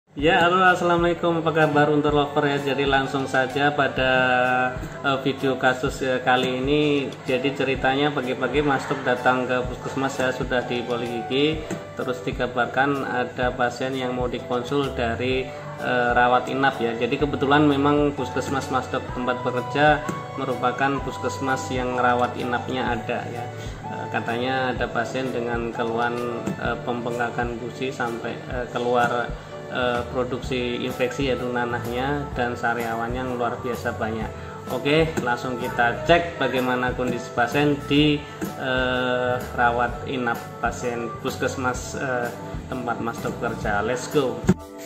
Ya, halo, assalamualaikum, apa kabar untuk lover ya. Jadi langsung saja pada video kasus kali ini. Jadi ceritanya pagi-pagi masuk datang ke puskesmas, saya sudah di Poligigi. Terus dikabarkan ada pasien yang mau dikonsul dari rawat inap ya. Jadi kebetulan memang puskesmas masuk tempat bekerja merupakan puskesmas yang rawat inapnya ada ya. Katanya ada pasien dengan keluhan pembengkakan gusi sampai keluar produksi infeksi yaitu nanahnya dan sariawannya yang luar biasa banyak. Oke, langsung kita cek bagaimana kondisi pasien di rawat inap pasien puskesmas tempat Mas Dok kerja. Let's go.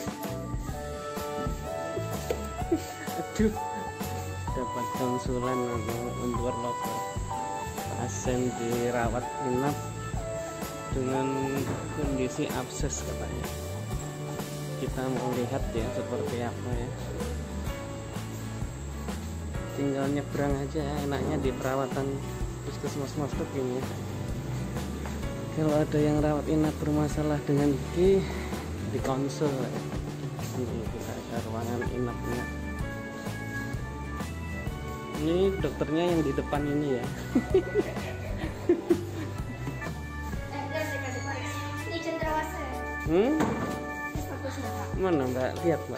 Aduh, dapat konsulan untuk lokal pasien di rawat inap dengan kondisi abses katanya. Kita mau lihat ya seperti apa ya, tinggal nyebrang aja enaknya di perawatan puskesmas Mas Dok ini ya. Kalau ada yang rawat inap bermasalah dengan gigi di konsul ya. Ini kita ada ruangan inapnya, ini dokternya yang di depan ini ya. Mana Mbak? Lihat Mbak.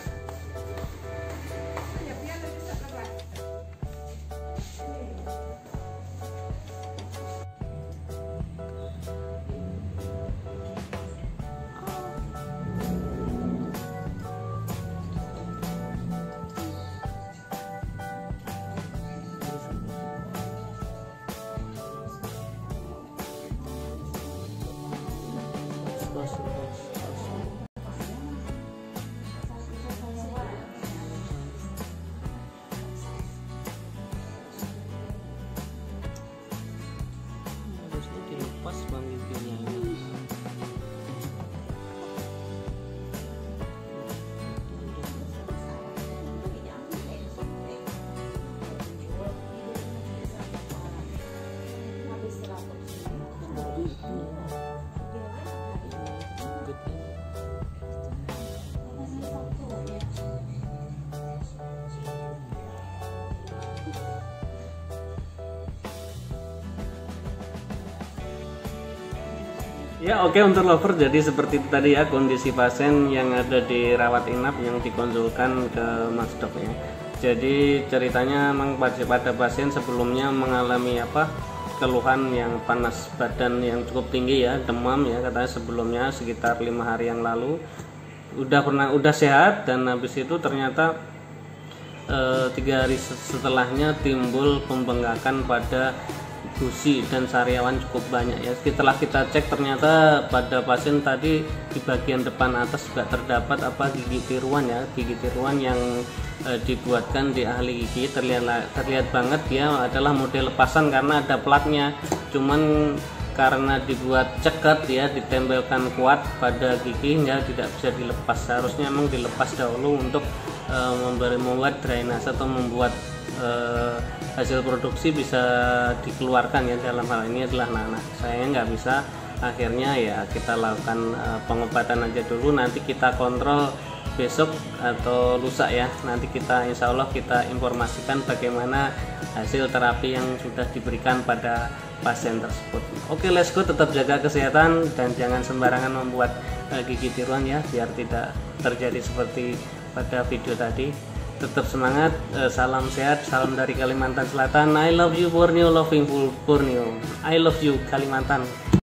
Harusnya dilepas bang giginya ini. Ya oke, untuk lover jadi seperti itu tadi ya kondisi pasien yang ada di rawat inap yang dikonsulkan ke Mas Dok ya. Jadi ceritanya memang pada pasien sebelumnya mengalami keluhan yang panas badan yang cukup tinggi ya, demam ya, katanya sebelumnya sekitar 5 hari yang lalu udah sehat, dan habis itu ternyata 3 hari setelahnya timbul pembengkakan pada gusi dan sariawan cukup banyak ya. Setelah kita cek ternyata pada pasien tadi di bagian depan atas juga terdapat gigi tiruan ya, gigi tiruan yang dibuatkan di ahli gigi. Terlihat banget dia adalah model lepasan karena ada platnya, cuman karena dibuat ceket ya, ditempelkan kuat pada gigi ya, tidak bisa dilepas. Seharusnya memang dilepas dahulu untuk membuat drainase atau membuat hasil produksi bisa dikeluarkan ya, dalam hal ini adalah nanah. Sayangnya nggak bisa, akhirnya ya kita lakukan pengobatan aja dulu, nanti kita kontrol besok atau lusa ya, nanti kita insya Allah kita informasikan bagaimana hasil terapi yang sudah diberikan pada pasien tersebut. Oke, let's go, tetap jaga kesehatan dan jangan sembarangan membuat gigi tiruan ya, biar tidak terjadi seperti pada video tadi. Tetap semangat, salam sehat, salam dari Kalimantan Selatan. I love you Borneo, loving Borneo. I love you Kalimantan.